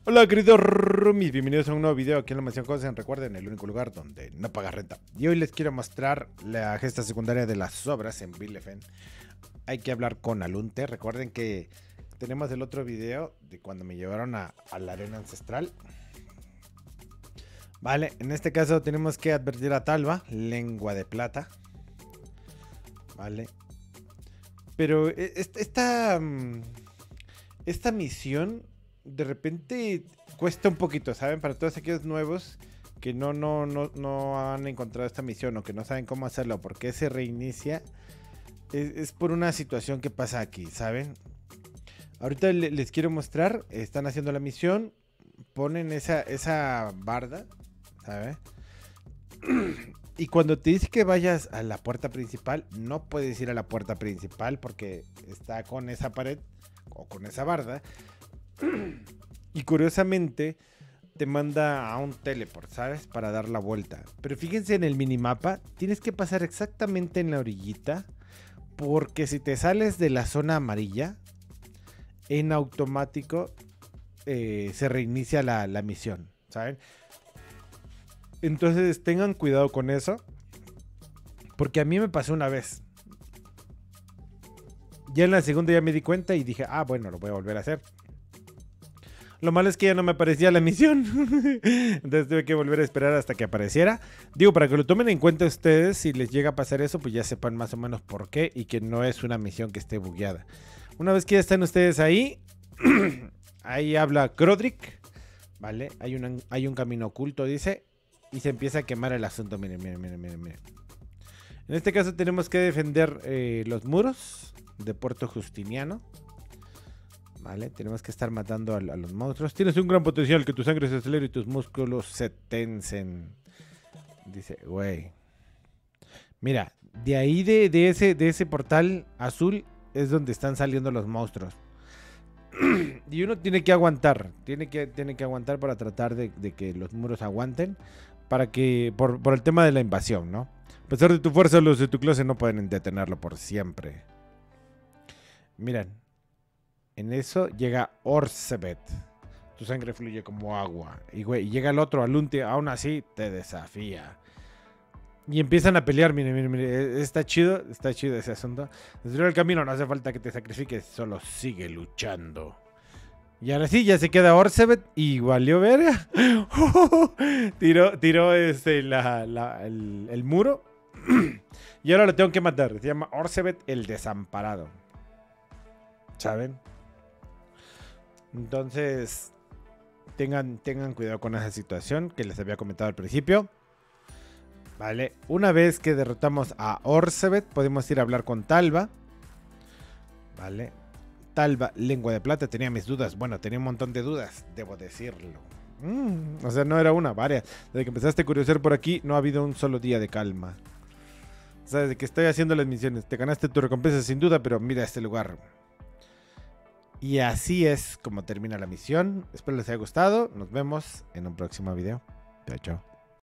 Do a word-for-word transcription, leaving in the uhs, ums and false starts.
Hola queridos roomies, bienvenidos a un nuevo video aquí en la Mansión Gozen. Recuerden, el único lugar donde no pagas renta. Y hoy les quiero mostrar la gesta secundaria de las obras en Bielefeld. Hay que hablar con Alunte. Recuerden que tenemos el otro video de cuando me llevaron a, a la arena ancestral. Vale, en este caso tenemos que advertir a Talva, lengua de plata. Vale. Pero esta, esta misión de repente cuesta un poquito, ¿saben? Para todos aquellos nuevos que no, no, no, no han encontrado esta misión o que no saben cómo hacerlo, porque se reinicia, es, es por una situación que pasa aquí, ¿saben? Ahorita le, les quiero mostrar, están haciendo la misión, ponen esa, esa barda, ¿sabes? Y cuando te dice que vayas a la puerta principal, no puedes ir a la puerta principal porque está con esa pared o con esa barda. Y curiosamente te manda a un teleport, ¿sabes? Para dar la vuelta. Pero fíjense en el minimapa, tienes que pasar exactamente en la orillita, porque si te sales de la zona amarilla, en automático eh, se reinicia la, la misión, ¿saben? Entonces tengan cuidado con eso, porque a mí me pasó una vez. Ya en la segunda ya me di cuenta y dije, ah, bueno, lo voy a volver a hacer. Lo malo es que ya no me aparecía la misión. Entonces tuve que volver a esperar hasta que apareciera. Digo, para que lo tomen en cuenta ustedes, si les llega a pasar eso, pues ya sepan más o menos por qué y que no es una misión que esté bugueada. Una vez que ya están ustedes ahí, ahí habla Crodric, ¿vale? Hay, una, hay un camino oculto, dice, y se empieza a quemar el asunto. Miren, miren, miren, miren, miren. En este caso tenemos que defender eh, los muros de Puerto Justiniano. Vale, tenemos que estar matando a, a los monstruos. Tienes un gran potencial, que tu sangre se acelere y tus músculos se tensen. Dice, güey. Mira, de ahí de, de, ese, de ese portal azul es donde están saliendo los monstruos. Y uno tiene que aguantar. Tiene que, tiene que aguantar para tratar de, de que los muros aguanten. Para que, por, por el tema de la invasión, ¿no? A pesar de tu fuerza, los de tu clase no pueden detenerlo por siempre. Miren. En eso llega Orsebet. Tu sangre fluye como agua. Y güey, llega el otro, Alunte, aún así te desafía. Y empiezan a pelear, miren, miren, miren. Está chido, está chido ese asunto. Desde el camino no hace falta que te sacrifiques, solo sigue luchando. Y ahora sí, ya se queda Orsebet y valió verga. tiró, tiró este, la, la, el, el muro. Y ahora lo tengo que matar. Se llama Orsebet el desamparado. ¿Saben? Entonces, tengan, tengan cuidado con esa situación que les había comentado al principio. Vale, una vez que derrotamos a Orsebet, podemos ir a hablar con Talva. Vale, Talva, lengua de plata, tenía mis dudas. Bueno, tenía un montón de dudas, debo decirlo. Mm, o sea, no era una, varias. Desde que empezaste a curiosear por aquí, no ha habido un solo día de calma. O sea, desde que estoy haciendo las misiones, te ganaste tu recompensa sin duda, pero mira este lugar. Y así es como termina la misión. Espero les haya gustado. Nos vemos en un próximo video. Chao, chao.